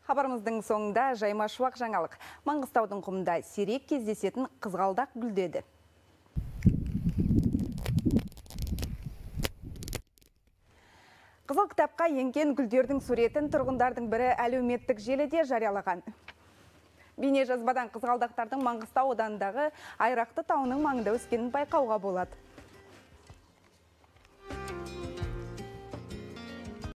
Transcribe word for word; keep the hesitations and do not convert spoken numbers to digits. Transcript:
Хабарымыздың соңында жайма шуақ жаңалық. Маңғыстаудың құмында сирек кездесетін қызғалдақ гүлдеді. Қызыл кітапқа енген гүлдердің суретін тұрғындардың бірі әлеуметтік желіде жариялаған. Бейне жазбадан қызғалдақтардың Маңғыстау ауданындағы Айрақты тауының маңында өскенін байқауға болады.